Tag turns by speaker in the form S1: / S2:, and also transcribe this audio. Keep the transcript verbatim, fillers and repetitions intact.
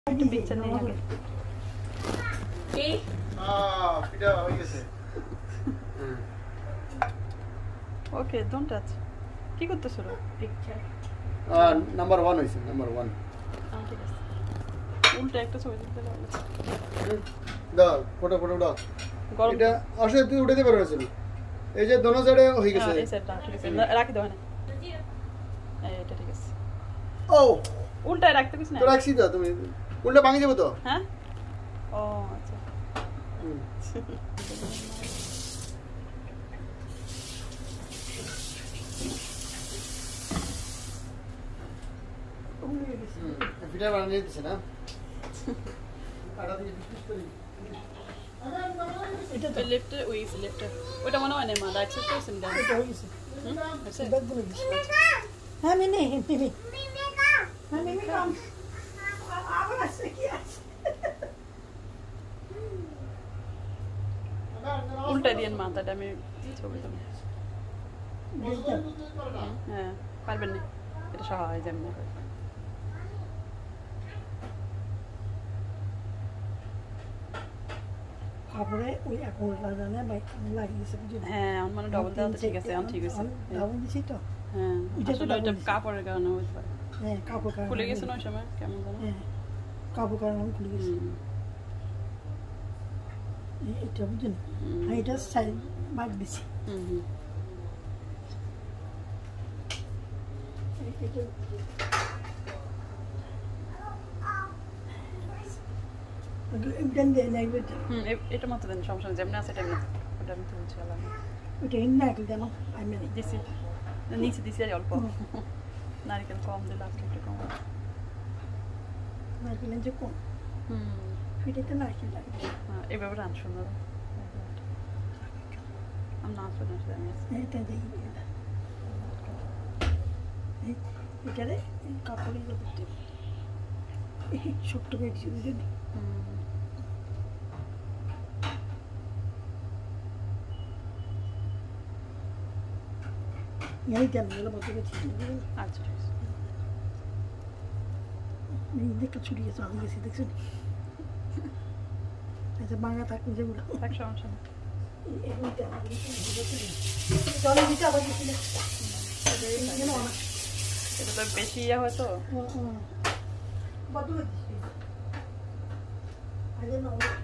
S1: একটু পিকচার নেই আগে কি আ পিটা হয়ে গেছে হুম ওকে ডোন্ট টাচ কি করতেছ রে পিকচার আ নাম্বার ওয়ান হইছে নাম্বার ওয়ান ঠিক আছে উল্টা একটা ছবি দিতে লাগলো দাও ফটো ফটো দাও এটা আসলে তুই উঠাতে পারবে না এই যে দোনো সাইডে হয়ে গেছে এই সাইডটা ঠিক আছে রাখি দাও না এটা ঠিক আছে ও উল্টা রাখতে কিছু না তো রাখছি দাও তুমি উল্টা ভাঙি যাবে তো হ্যাঁ ও আচ্ছা ভিডিও বানিয়ে দিছে না আড়া দিয়ে ডিসপ্লে করি এটা তো লেফট ওই লেফট ওটা মনে হয় না মা রাইট সাইড করছেন না এটা হইছে হুম আচ্ছা ব্যাগ গুলো দিছে হ্যাঁ মিনি মিনি হ্যাঁ মিনি কাম আবার আছে কি আছে উল্টা দিন মাথাটা আমি ছবি তুলি হ্যাঁ পারবেন না এটা সহজ যেমন
S2: তারপরে ওই অ্যাকাউন্ট লাগানো বাইক লাগিয়েছে
S1: হ্যাঁ আমার মানে ডবল দাও তো ঠিক আছে এখন ঠিক আছে
S2: ডাবল দিছি তো
S1: হ্যাঁ আসলে এটা কাপড়ের কারণে হতে পারে
S2: হ্যাঁ কাপড় কারণে
S1: খুলে গেছে না ওই সময় কেমন জানো
S2: হ্যাঁ কাপড় কারণে খুলে গেছে এটা বুঝুন আর এটা সাইড বাদ দিছি হুম হুম এটা
S1: এটা মতো দেন সমস্যা যেমন আছে এটা ওটা আমি তুলছি আলাদা
S2: ওটা এনে একটু দেন আমি
S1: দিছি নিচে দিছি আর অল্প নারকেল কম দিলে আসলে একটু কম
S2: নারকেল যে কম হুম ফিটেতে নারকেল লাগবে
S1: হ্যাঁ এভাবে রান সুন্দর আমি না শুনে জানি
S2: এটা দেখি এটা রে কাপড়ে করতে ছোট্ট করে দিছি यही क्या मेरा बच्चे का चीज है
S1: अच्छा
S2: नहीं देख छुरी है सामने से देख सुन ऐसे मांगा तक मुझे बुला
S1: तक समझ
S2: ये वो क्या चलो बेटा बस इसलिए ये ना
S1: এটা তো বেশি ইয়া হয় তো
S2: হুম হুম বদলে দিছি আরে না